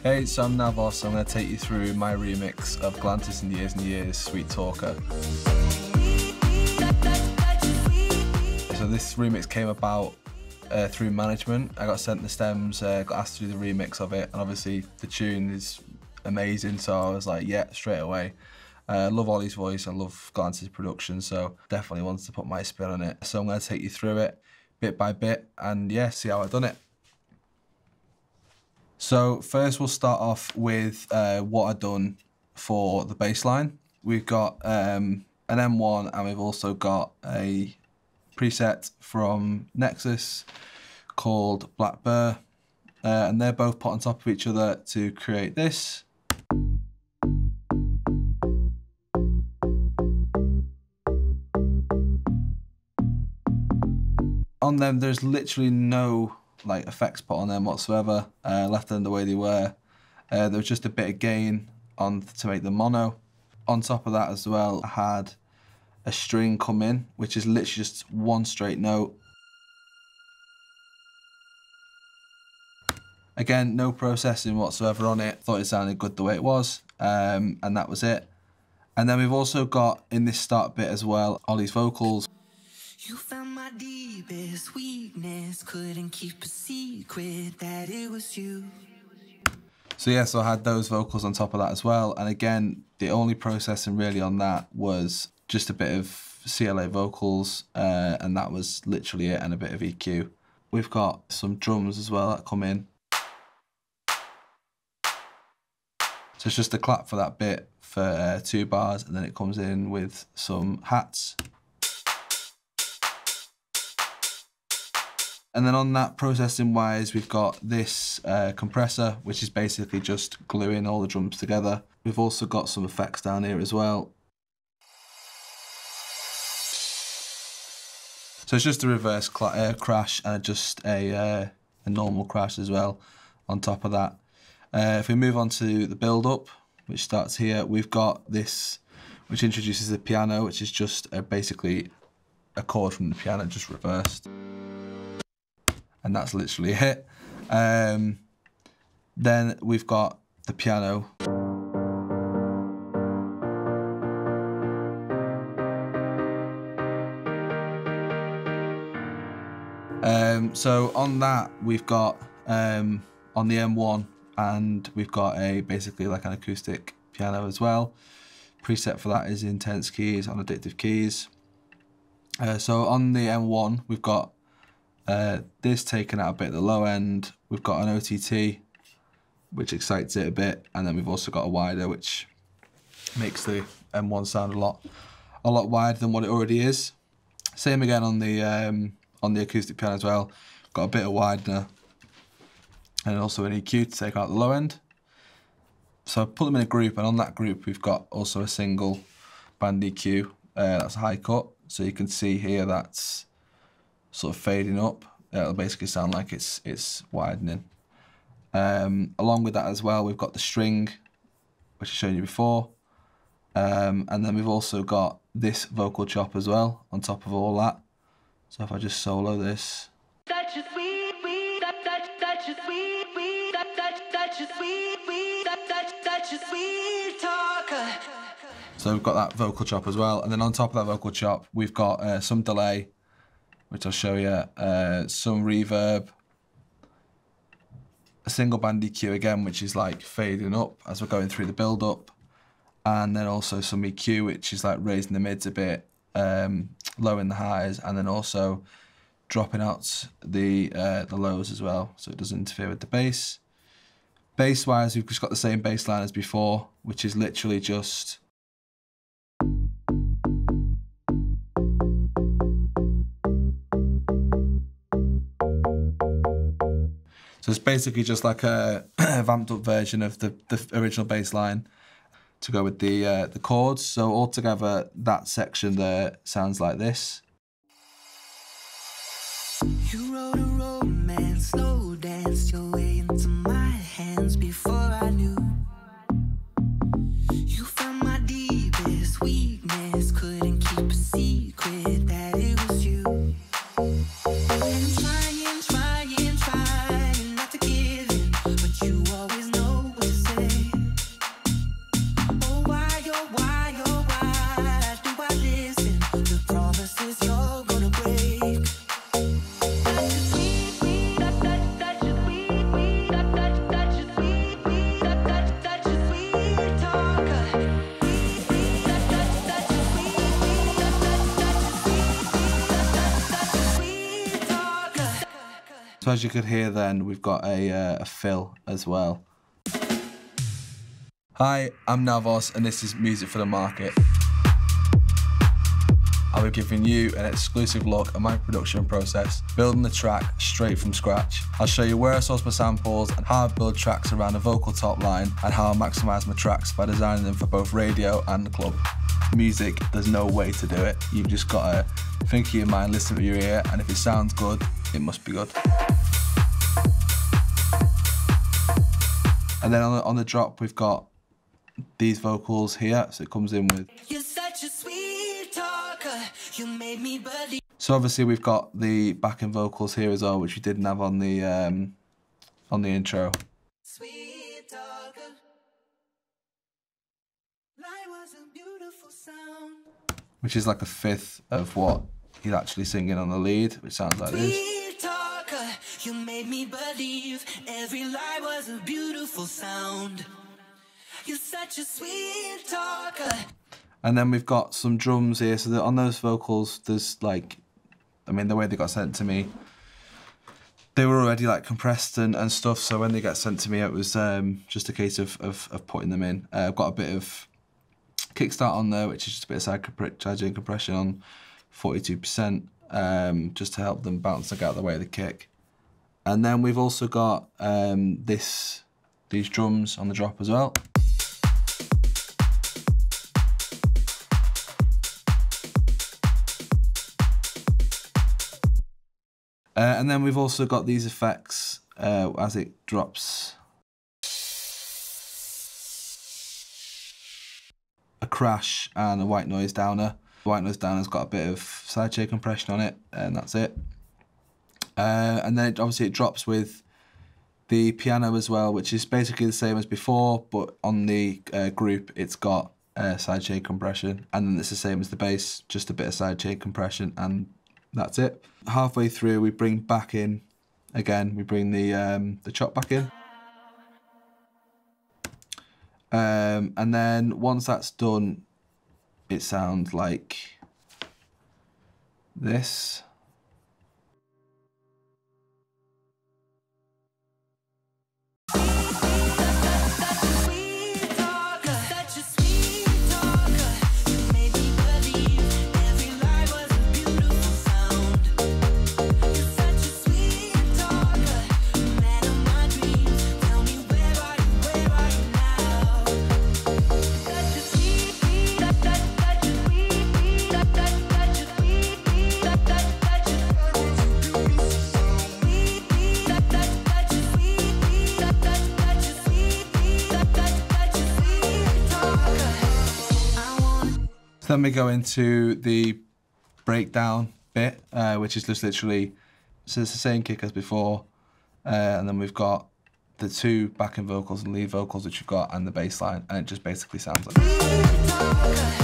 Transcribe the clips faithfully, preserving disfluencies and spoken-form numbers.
Hey, so I'm Navos. I'm going to take you through my remix of Galantis and Years and Years, Sweet Talker. So this remix came about uh, through management. I got sent the stems, uh, got asked to do the remix of it, and obviously the tune is amazing, so I was like, yeah, straight away. I uh, love Ollie's voice, I love Galantis' production, so definitely wanted to put my spin on it. So I'm going to take you through it bit by bit, and yeah, see how I've done it. So first we'll start off with uh, what I've done for the bass line. We've got um, an M one, and we've also got a preset from Nexus called Black Bear, uh, and they're both put on top of each other to create this. On them, there's literally no like effects put on them whatsoever, uh, left them the way they were. Uh, there was just a bit of gain on to make them mono. On top of that as well, I had a string come in, which is literally just one straight note. Again, no processing whatsoever on it. Thought it sounded good the way it was, um, and that was it. And then we've also got, in this start bit as well, Ollie's vocals. You found my deepest weakness, couldn't keep a secret that it was you. So yeah, so I had those vocals on top of that as well. And again, the only processing really on that was just a bit of C L A vocals, uh, and that was literally it, and a bit of E Q. We've got some drums as well that come in. So it's just a clap for that bit for uh, two bars, and then it comes in with some hats. And then on that, processing wise, we've got this uh, compressor, which is basically just gluing all the drums together. We've also got some effects down here as well. So it's just a reverse uh, crash and just a, uh, a normal crash as well on top of that. Uh, if we move on to the build up, which starts here, we've got this, which introduces the piano, which is just a, basically a chord from the piano, just reversed. And that's literally it. Um, then we've got the piano. Um, so on that, we've got um, on the M one, and we've got a basically like an acoustic piano as well. Preset for that is Intense Keys on Addictive Keys. Uh, so on the M one, we've got Uh, this taken out a bit at the low end. We've got an O T T, which excites it a bit, and then we've also got a wider, which makes the M one sound a lot, a lot wider than what it already is. Same again on the um, on the acoustic piano as well. Got a bit of widener, and also an E Q to take out the low end. So I put them in a group, and on that group we've got also a single band E Q. Uh, that's a high cut, so you can see here that's sort of fading up. It'll basically sound like it's it's widening. Um, along with that as well, we've got the string, which I showed you before, um, and then we've also got this vocal chop as well on top of all that. So if I just solo this. Such a sweet, sweet, such, such a sweet, sweet, such, such a sweet, sweet, such, such a sweet talker. So we've got that vocal chop as well, and then on top of that vocal chop, we've got uh, some delay, which I'll show you, uh, some reverb, a single band E Q again, which is like fading up as we're going through the build up, and then also some E Q, which is like raising the mids a bit, um, lowering the highs, and then also dropping out the uh, the lows as well, so it doesn't interfere with the bass. Bass wise, we've just got the same bass line as before, which is literally just so it's basically just like a vamped up version of the, the original bass line to go with the uh, the chords. So altogether, that section there sounds like this. You wrote a romance, slow danced your way into my hands before I knew. You found my deepest weakness, couldn't keep a secret that it was you. And trying, trying, trying not to give in, but you always know So as you could hear then, we've got a, uh, a fill as well. Hi, I'm Navos and this is Music for the Market. I'll be giving you an exclusive look at my production process, building the track straight from scratch. I'll show you where I source my samples and how I build tracks around the vocal top line and how I maximise my tracks by designing them for both radio and the club. Music, there's no way to do it. You've just got to think of your mind, listen to your ear, and if it sounds good, it must be good. And then on the, on the drop, we've got these vocals here, so it comes in with. You're such a sweet talker. You made me believe. So obviously we've got the backing vocals here as well, which we didn't have on the um, on the intro. Sweet talker. Life was a beautiful sound. Which is like a fifth of what he's actually singing on the lead, which sounds like this. Sweet talker. You made me believe every lie was a beautiful sound. You're such a sweet talker. And then we've got some drums here, so that on those vocals, there's like, I mean, the way they got sent to me, they were already like compressed and, and stuff, so when they got sent to me, it was um, just a case of, of, of putting them in. Uh, I've got a bit of kickstart on there, which is just a bit of side charging compression on forty-two percent, um, just to help them bounce out of the way of the kick. And then we've also got um, this, these drums on the drop as well. Uh, and then we've also got these effects uh, as it drops. A crash and a white noise downer. The white noise downer's got a bit of sidechain compression on it, and that's it. Uh, and then it, obviously it drops with the piano as well, which is basically the same as before, but on the uh, group it's got uh, sidechain compression, and then it's the same as the bass, just a bit of sidechain compression, and that's it. Halfway through, we bring back in, again, we bring the um, the chop back in. Um, and then once that's done, it sounds like this. Then we go into the breakdown bit, uh, which is just literally, so it's the same kick as before, uh, and then we've got the two backing vocals and lead vocals which we've got, and the bass line, and it just basically sounds like this.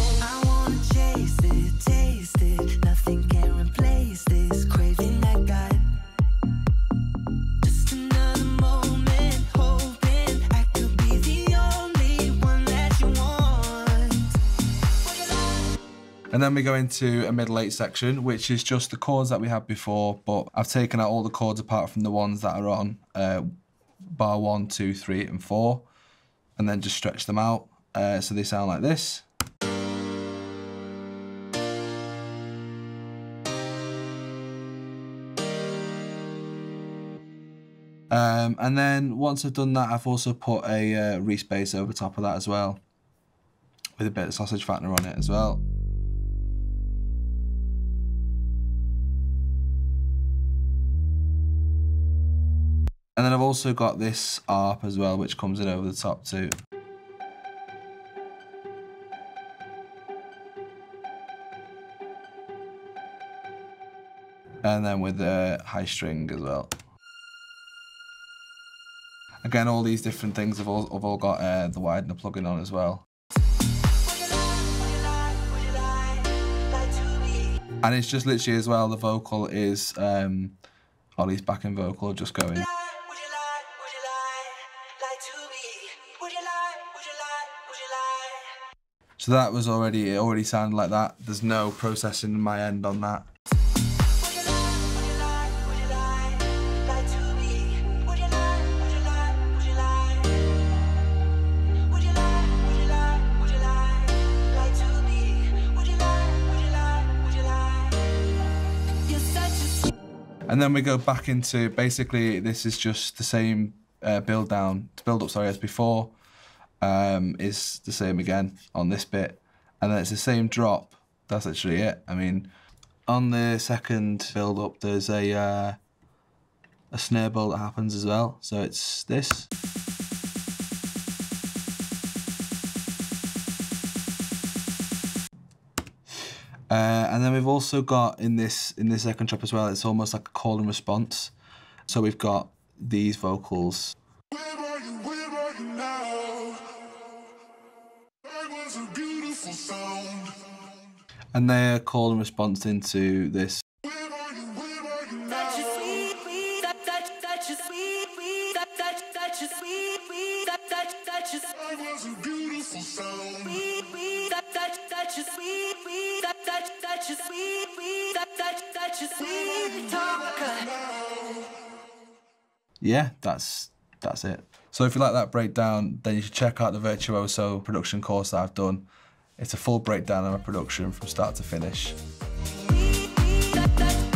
And then we go into a middle eight section, which is just the chords that we had before, but I've taken out all the chords apart from the ones that are on uh, bar one, two, three, and four, and then just stretch them out. Uh, so they sound like this. Um, and then once I've done that, I've also put a uh, respace over top of that as well, with a bit of sausage fattener on it as well. And then I've also got this arp as well, which comes in over the top too. And then with the high string as well. Again, all these different things have all, have all got uh, the widener plugin on as well. And it's just literally as well, the vocal is um, Ollie's backing vocal just going. So that was already, it already sounded like that. There's no processing in my end on that. And then we go back into, basically this is just the same uh, build down, build up, sorry, as before, um, is the same again on this bit. And then it's the same drop, that's actually it. I mean, on the second build up, there's a, uh, a snare bolt that happens as well. So it's this. Uh, and then we've also got in this in this second drop as well, it's almost like a call and response. So we've got these vocals. Where are you, where are you now? That was a beautiful sound. And they're call and response into this. Where are you, where are you now? Such a sweet, sweet, such a sweet, sweet, such a sweet, sweet, such a that was a beautiful sound. Sweet, sweet, such a sweet, sweet, such a sweet, sweet, such a sweet talker. Yeah, that's that's it. So if you like that breakdown, then you should check out the Virtuoso production course that I've done. It's a full breakdown of my production from start to finish.